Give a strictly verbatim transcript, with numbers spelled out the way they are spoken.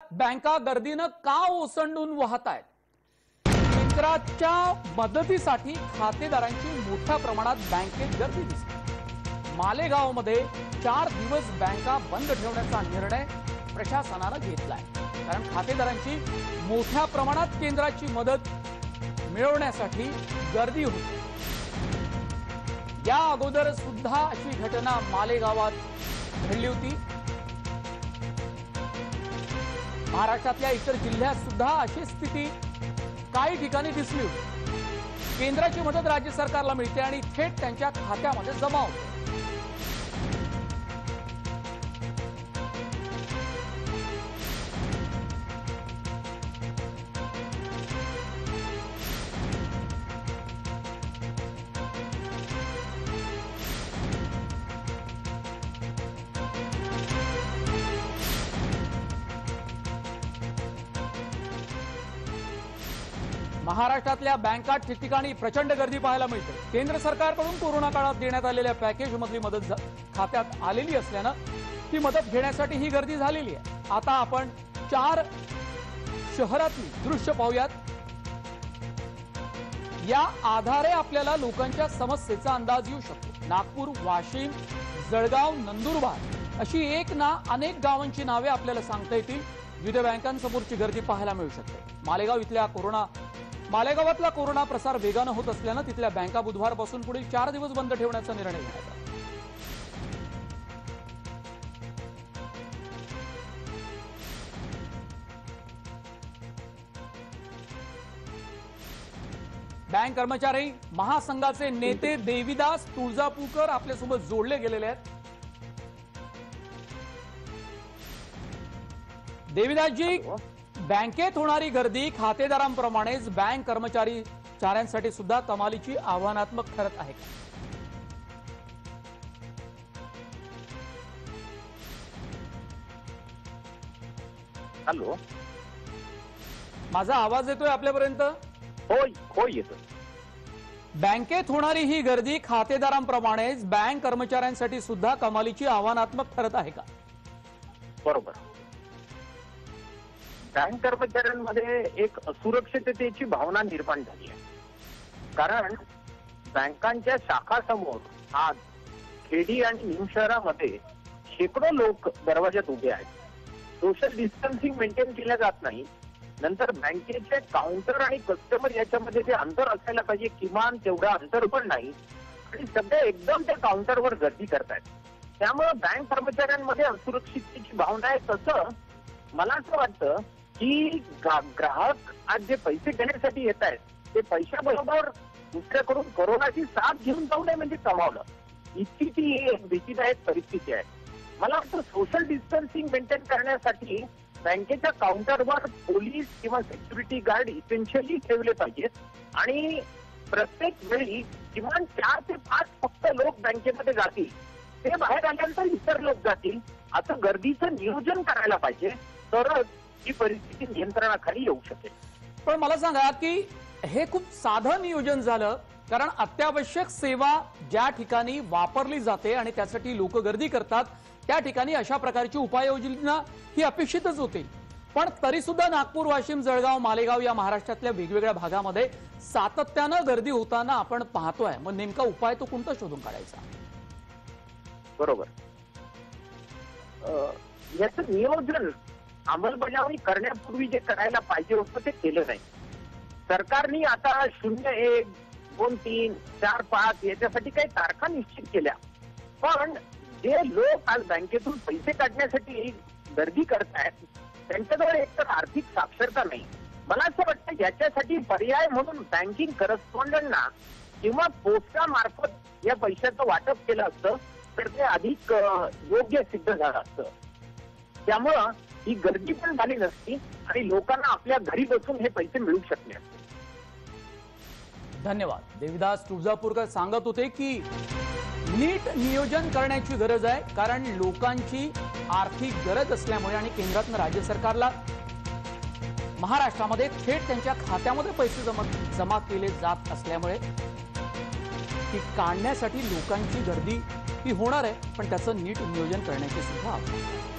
बँका गर्दीनं का ओसंडून वाहत आहेत? केंद्राच्या मदतीसाठी खातेदारांची मोठ्या प्रमाणात बँकेत गर्दी दिसते। मालेगावमध्ये चार दिवस बँका बंद ठेवण्याचा निर्णय प्रशासनाने घेतलाय, कारण खातेदारांची मोठ्या प्रमाणात केंद्राची मदत मिळवण्यासाठी गर्दी होती। या अगोदर सुद्धा अशी घटना मालेगावात घडली होती। महाराष्ट्रातल्या इतर जिल्ह्यात सुद्धा अशी स्थिती काही ठिकाणी दिसली होती। केंद्राची मदत राज्य सरकारला मिळते आणि थेट त्यांच्या खात्यामध्ये जमा होते। महाराष्ट्रातल्या बँका ठिकठिकाणी प्रचंड गर्दी पाहायला मिळते। केंद्र सरकारकडून कोरोना काळात देण्यात आलेल्या पॅकेज मधली मदत खात्यात आलेली असल्यानं ती मदत घेण्यासाठी ही गर्दी झालेली आहे। आता आपण चार शहरातली दृश्य पाहूयात। या आधारे आपल्याला लोकांच्या समस्येचा अंदाज येऊ शकतो। नागपूर, वाशिम, जळगाव, नंदुरबार अशी एक ना अनेक गावांची नावे आपल्याला सांगता येतील, जिथे बँकांसमोरची गर्दी पाहायला मिळू शकते। मालेगाव इथल्या कोरोना मालेगावातला कोरोना प्रसार वेगानं होत असल्यानं तिथल्या बँका बुधवारपासून पुढील चार दिवस बंद ठेवण्याचा निर्णय घेण्यात आला। बँक कर्मचारी महासंघाचे नेते देविदास तुळजापूरकर आपल्यासोबत जोडले गेलेले आहेत। देविदासजी, बँकेत होणारी गर्दी खातेदारांप्रमाणेच बँक कर्मचारी चाऱ्यांसाठी सुद्धा कमालीची आव्हानात्मक ठरत आहे। हॅलो, माझा आवाज येतोय आपल्यापर्यंत? होय होय येतो। बँकेत होणारी ही गर्दी खातेदारांप्रमाणेच बँक कर्मचाऱ्यांसाठी सुद्धा कमालीची आव्हानात्मक ठरत आहे का? बरोबर। बँक कर्मचाऱ्यांमध्ये एक असुरक्षिततेची भावना निर्माण झाली आहे, कारण बँकांच्या शाखासमोर आज खेडी आणि निम शहरामध्ये शेकडो लोक दरवाज्यात उभे आहेत। सोशल डिस्टन्सिंग मेंटेन केलं जात नाही। नंतर बँकेचे काउंटर आणि कस्टमर याच्यामध्ये जे अंतर असायला पाहिजे किमान तेवढं अंतर पण नाही, आणि सगळे एकदम त्या काउंटरवर गर्दी करतायत। त्यामुळे बँक कर्मचाऱ्यांमध्ये असुरक्षिततेची भावना आहे। तसं मला असं वाटतं की ग्राहक आज जे पैसे घेण्यासाठी येत आहेत ते पैशाबरोबर दुसऱ्याकडून कोरोनाची साथ घेऊन जाऊ नये म्हणजे कमावलं, इतकी ती एक भीतीदायक परिस्थिती आहे। मला वाटतं सोशल डिस्टन्सिंग मेंटेन करण्यासाठी बँकेच्या काउंटरवर पोलीस किंवा सिक्युरिटी गार्ड इसेन्शियली ठेवले पाहिजेत, आणि प्रत्येक वेळी किमान चार ते पाच फक्त लोक बँकेमध्ये जातील, ते बाहेर आल्यानंतर इतर लोक जातील, असं गर्दीचं नियोजन करायला पाहिजे, तरच ही परिस्थिती नियंत्रणाखाली येऊ शकेल। पण मला सांगा की हे खूप साधं नियोजन झालं, कारण अत्यावश्यक सेवा ज्या ठिकाणी वापरली जाते आणि त्यासाठी लोक गर्दी करतात त्या ठिकाणी अशा प्रकारची उपाययोजना ही अपेक्षितच होती। पण तरी सुद्धा नागपूर, वाशिम, जळगाव, मालेगाव या महाराष्ट्रातल्या वेगवेगळ्या भागामध्ये सातत्यानं गर्दी होताना आपण पाहतोय। मग नेमका उपाय तो कोणता शोधून काढायचा? बरोबर, याचं नियोजन अंमलबजावणी करण्यापूर्वी जे करायला पाहिजे होतं ते केलं नाही। सरकारने आता शून्य एक दोन तीन चार पाच याच्यासाठी काही तारखा निश्चित केल्या, पण जे लोक आज बँकेतून पैसे काढण्यासाठी गर्दी करतायत त्यांच्याजवळ एकतर आर्थिक साक्षरता नाही। मला असं वाटतं याच्यासाठी पर्याय म्हणून बँकिंग करस्पॉन्डंटना किंवा पोस्टामार्फत या पैशाचं वाटप केलं असतं तर ते अधिक योग्य सिद्ध झालं असतं। त्यामुळं ही गर्दी पण झाली नसती आणि लोकांना आपल्या घरी बसून हे पैसे मिळू शकले असते। धन्यवाद। देविदास तुळजापूरकर सांगत होते की नीट नियोजन करण्याची गरज आहे, कारण लोकांची आर्थिक गरज असल्यामुळे आणि केंद्रातून राज्य सरकारला महाराष्ट्रामध्ये थेट त्यांच्या खात्यामध्ये पैसे जमा जमा केले जात असल्यामुळे ती काढण्यासाठी लोकांची गर्दी ही होणार आहे, पण त्याचं नीट नियोजन करण्याची सुद्धा आवश्यकता आहे।